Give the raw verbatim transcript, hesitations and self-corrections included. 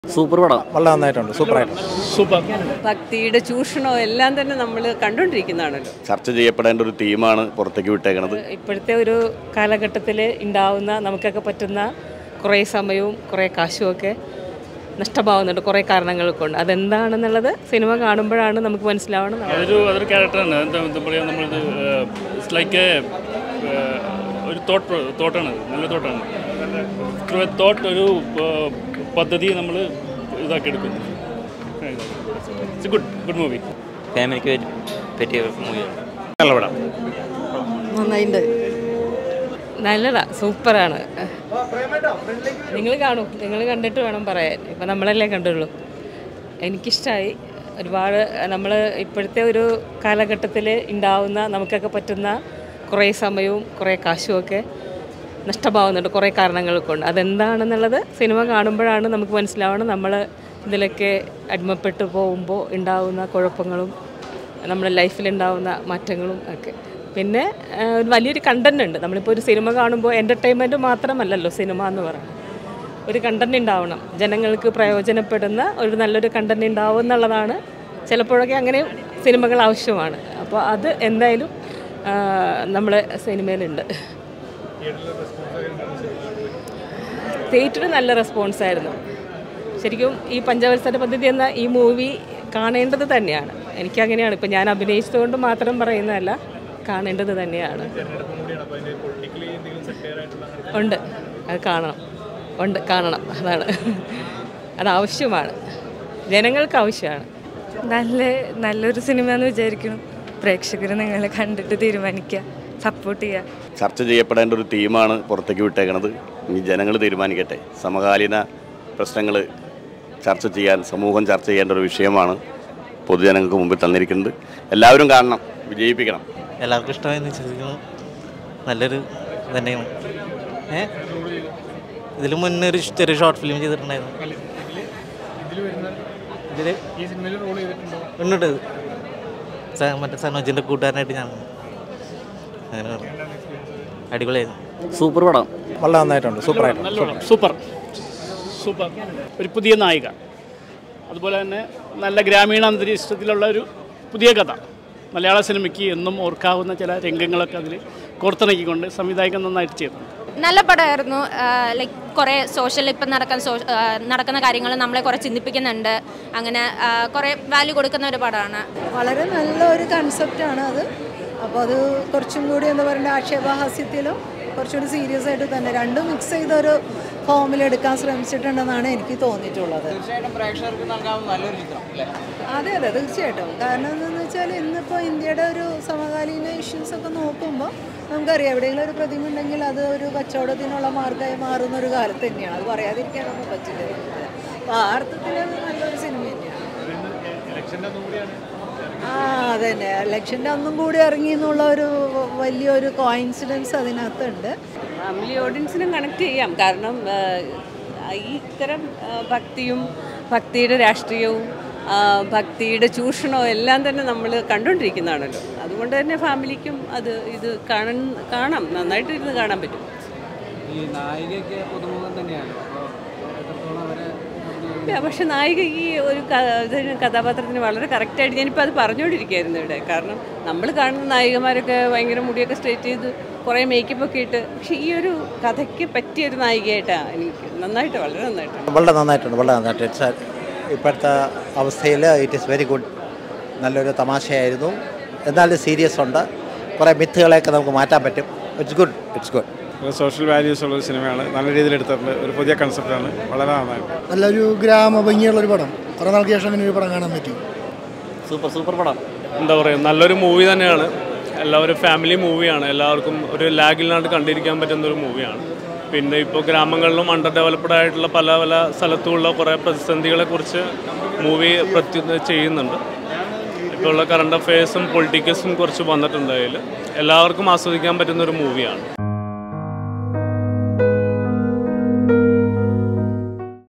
Super പടം വളരെ നന്നായിട്ടുണ്ട്. സൂപ്പറായിട്ട് സൂപ്പർ. ഭക്തിയുടെ ചൂഷണോ എല്ലാം തന്നെ നമ്മൾ കണ്ടുകൊണ്ടിരിക്കുന്നതാണല്ലോ. ചർച്ച ചെയ്യപ്പെടേണ്ട ഒരു തീമാണ് പുറത്തേക്ക് വിട്ടേക്കുന്നത്. ഇപ്പോഴത്തെ ഒരു കാലഘട്ടത്തിൽ ഉണ്ടാവുന്ന നമുക്കൊക്കെ പറ്റുന്ന കുറേ സമയവും കുറേ കാശും ഒക്കെ നഷ്ടമാവുന്നുണ്ട് കുറേ കാരണങ്ങൾ കൊണ്ട്. അതെന്താണെന്നുള്ളത് സിനിമ കാണുമ്പോഴാണ് നമുക്ക് മനസ്സിലാവണം. അതൊരു അതൊരു ക്യാരക്ടറാണ്. എന്താ എന്താ പറയുക, നമ്മളിത് ഇറ്റ്സ് ലൈക്ക് ഒരു തോട്ട് തോട്ടാണ് നല്ല തോട്ടാണ് തോട്ട് ഒരു പദ്ധതി നമ്മൾ ഇതാക്കി എടുക്കുന്നു. It's good good movie. ഫാമിലിക്ക് പറ്റിയ മൂവിയാണ്. നല്ല പടം. നന്നായിട്ടുണ്ട്. നല്ലതാ, സൂപ്പറാണ്. നിങ്ങൾ കാണും, നിങ്ങൾ കണ്ടിട്ട് വേണം പറയാൻ. ഇപ്പം നമ്മളല്ലേ കണ്ടുള്ളൂ. എനിക്കിഷ്ടമായി ഒരുപാട്. നമ്മൾ ഇപ്പോഴത്തെ ഒരു കാലഘട്ടത്തിൽ ഉണ്ടാവുന്ന നമുക്കൊക്കെ പറ്റുന്ന കുറേ സമയവും കുറേ കാശും ഒക്കെ നഷ്ടമാവുന്നുണ്ട് കുറേ കാരണങ്ങൾ കൊണ്ട്. അതെന്താണെന്നുള്ളത് സിനിമ കാണുമ്പോഴാണ് നമുക്ക് മനസ്സിലാവണം. നമ്മൾ ഇതിലൊക്കെ അടിമപ്പെട്ടു പോകുമ്പോൾ ഉണ്ടാവുന്ന കുഴപ്പങ്ങളും നമ്മുടെ ലൈഫിലുണ്ടാവുന്ന മാറ്റങ്ങളും ഒക്കെ. പിന്നെ ഒരു വലിയൊരു കണ്ടന്റ് ഉണ്ട്. നമ്മളിപ്പോൾ ഒരു സിനിമ കാണുമ്പോൾ എൻ്റർടൈൻമെൻറ്റ് മാത്രമല്ലല്ലോ സിനിമ എന്ന് പറയുന്നത്. ഒരു കണ്ടന്റ് ഉണ്ടാവണം, ജനങ്ങൾക്ക് പ്രയോജനപ്പെടുന്ന ഒരു നല്ലൊരു കണ്ടന്റ് ഉണ്ടാവും എന്നുള്ളതാണ്. ചിലപ്പോഴൊക്കെ അങ്ങനെ സിനിമകൾ ആവശ്യമാണ്. അപ്പോൾ അത് എന്തായാലും നമ്മളെ സിനിമയിലുണ്ട്. തിയേറ്ററിൽ നല്ല റെസ്പോൺസായിരുന്നു. ശരിക്കും ഈ പഞ്ചവത്സര പദ്ധതി എന്ന ഈ മൂവി കാണേണ്ടത് തന്നെയാണ്. എനിക്കങ്ങനെയാണ്. ഇപ്പം ഞാൻ അഭിനയിച്ചതുകൊണ്ട് മാത്രം പറയുന്നതല്ല, കാണേണ്ടത് തന്നെയാണ്. ഉണ്ട്, അത് കാണണം. ഉണ്ട്, കാണണം. അതാണ്, അതാവശ്യമാണ്, ജനങ്ങൾക്ക് ആവശ്യമാണ്. നല്ല നല്ലൊരു സിനിമ എന്ന് വിചാരിക്കണം. പ്രേക്ഷകർ നിങ്ങളെ കണ്ടിട്ട് തീരുമാനിക്കുക, സപ്പോർട്ട് ചെയ്യുക. ചർച്ച ചെയ്യപ്പെടേണ്ട ഒരു തീമാണ് പുറത്തേക്ക് വിട്ടേക്കുന്നത്. ഇനി ജനങ്ങൾ തീരുമാനിക്കട്ടെ. സമകാലീന പ്രശ്നങ്ങൾ ചർച്ച ചെയ്യാൻ സമൂഹം ചർച്ച ചെയ്യേണ്ട ഒരു വിഷയമാണ് പൊതുജനങ്ങൾക്ക് മുമ്പിൽ തന്നിരിക്കുന്നത്. എല്ലാവരും കാണണം, വിജയിപ്പിക്കണം. എല്ലാവർക്കും ഇഷ്ടമായെന്ന് വിശ്വസിക്കുന്നു. നല്ലൊരു തന്നെയാണ്. ഏ ഇതിൽ മുന്നേ ഒരു ചെറിയ ഷോർട്ട് ഫിലിം ചെയ്തിട്ടുണ്ടായിരുന്നു. ഇതിൽ ഉണ്ട് മറ്റേ സനോജിൻ്റെ കൂട്ടുകാരനായിട്ട് ഞാൻ അങ്ങനെ പറഞ്ഞു. അടിപൊളിയായിരുന്നു. സൂപ്പർ പടം വളരെ നന്നായിട്ടുണ്ട്. സൂപ്പറായിട്ട് നല്ല പടം. Super super. ഒരു പുതിയ നായിക, അതുപോലെ തന്നെ നല്ല ഗ്രാമീണ അന്തരീക്ഷത്തിലുള്ള ഒരു പുതിയ കഥ. മലയാള സിനിമയ്ക്ക് എന്നും ഓർക്കാവുന്ന ചില രംഗങ്ങളൊക്കെ അതിൽ കോർത്തിണക്കിക്കൊണ്ട് സംവിധായകൻ നന്നായിട്ട് ചെയ്തു. നല്ല പടമായിരുന്നു. ലൈക്ക് കുറേ സോഷ്യൽ ഇപ്പം നടക്കുന്ന സോ നടക്കുന്ന കാര്യങ്ങൾ നമ്മളെ കുറേ ചിന്തിപ്പിക്കുന്നുണ്ട്. അങ്ങനെ കുറേ വാല്യൂ കൊടുക്കുന്ന ഒരു പടമാണ്. വളരെ നല്ല ഒരു കൺസെപ്റ്റാണ് അത്. അപ്പോൾ അത് കുറച്ചും കൂടി എന്താ പറയുക, ആക്ഷേപഹാസ്യത്തിലും കുറച്ചുകൂടി സീരിയസ് ആയിട്ട് തന്നെ രണ്ടും മിക്സ് ചെയ്തൊരു ഫോമിലെടുക്കാൻ ശ്രമിച്ചിട്ടുണ്ടെന്നാണ് എനിക്ക് തോന്നിയിട്ടുള്ളത്. അതെ അതെ തീർച്ചയായിട്ടും. കാരണം എന്താണെന്ന് വെച്ചാൽ ഇന്നിപ്പോൾ ഇന്ത്യയുടെ ഒരു സമകാലീന ഇഷ്യൂസൊക്കെ നോക്കുമ്പോൾ നമുക്കറിയാം, എവിടെയെങ്കിലും ഒരു പ്രതിമ ഉണ്ടെങ്കിൽ അത് ഒരു കച്ചവടത്തിനുള്ള മാർഗ്ഗമായി മാറുന്ന ഒരു കാലത്ത് തന്നെയാണ്. അത് പറയാതിരിക്കാനൊന്നും പറ്റില്ല. അപ്പോൾ ആ അർത്ഥത്തിൽ നല്ലൊരു സിനിമ തന്നെയാണ്. ആ അതന്നെ, ഇലക്ഷൻ്റെ ഒന്നും കൂടി ഇറങ്ങി എന്നുള്ള ഒരു വലിയൊരു കോയിൻസിഡൻസ് അതിനകത്തുണ്ട്. ഫാമിലി ഓഡിയൻസിനും കണക്ട് ചെയ്യാം. കാരണം ഈ ഇത്തരം ഭക്തിയും ഭക്തിയുടെ രാഷ്ട്രീയവും ഭക്തിയുടെ ചൂഷണവും എല്ലാം തന്നെ നമ്മൾ കണ്ടുകൊണ്ടിരിക്കുന്നതാണല്ലോ. അതുകൊണ്ട് തന്നെ ഫാമിലിക്കും അത് ഇത് കാണാൻ കാണാം നന്നായിട്ട് ഇരുന്ന് കാണാൻ പറ്റും. ഈ നായികയ്ക്ക് പുതുമുഖം തന്നെയാണ്. പക്ഷെ നായിക ഈ ഒരു കഥാപാത്രത്തിന് വളരെ കറക്റ്റായിട്ട് ഞാനിപ്പോൾ അത് പറഞ്ഞുകൊണ്ടിരിക്കുകയായിരുന്നു ഇവിടെ. കാരണം നമ്മൾ കാണുന്ന നായികമാരൊക്കെ ഭയങ്കര മുടിയൊക്കെ സ്ട്രെയിറ്റ് ചെയ്ത് കുറേ മേക്കപ്പ് ഒക്കെ ഇട്ട്, പക്ഷെ ഈ ഒരു കഥയ്ക്ക് പറ്റിയൊരു നായികയായിട്ടാണ് എനിക്ക് നന്നായിട്ട് വളരെ നന്നായിട്ട് വളരെ നന്നായിട്ടുണ്ട്. വളരെ നന്നായിട്ട് ഇപ്പോഴത്തെ അവസ്ഥയിൽ ഇറ്റ് ഈസ് വെരി ഗുഡ്. നല്ലൊരു തമാശയായിരുന്നു. എന്നാലും സീരിയസ് ഉണ്ട്. കുറേ മിത്തുകളെയൊക്കെ നമുക്ക് മാറ്റാൻ പറ്റും. It's good it's good. Social values ഉള്ളൊരു സിനിമയാണ്. നല്ല രീതിയിൽ എടുത്തിട്ടുണ്ട്. ഒരു പുതിയ കൺസെപ്റ്റാണ്. വളരെ നന്നായിട്ട് നല്ലൊരു ഗ്രാമഭംഗിയുള്ളൊരു പടം. കുറേ നാൾക്ക് ശേഷം അങ്ങനെ ഒരു പടം കാണാൻ പറ്റി. സൂപ്പർ സൂപ്പർ പടം. എന്താ പറയുക, നല്ലൊരു മൂവി തന്നെയാണ്. എല്ലാവരും ഫാമിലി മൂവിയാണ്. എല്ലാവർക്കും ഒരു ലാഗില്ലാണ്ട് കണ്ടിരിക്കാൻ പറ്റുന്ന ഒരു മൂവിയാണ്. പിന്നെ ഇപ്പോൾ ഗ്രാമങ്ങളിലും അണ്ടർ ഡെവലപ്ഡ് ആയിട്ടുള്ള പല പല സ്ഥലത്തുമുള്ള കുറേ പ്രതിസന്ധികളെക്കുറിച്ച് മൂവി പ്രത്യേക ചെയ്യുന്നുണ്ട്. ഇപ്പോൾ ഉള്ള കറണ്ട് അഫെയർസും പൊളിറ്റിക്സും കുറച്ച് വന്നിട്ടുണ്ട്. അതിൽ എല്ലാവർക്കും ആസ്വദിക്കാൻ പറ്റുന്നൊരു മൂവിയാണ്.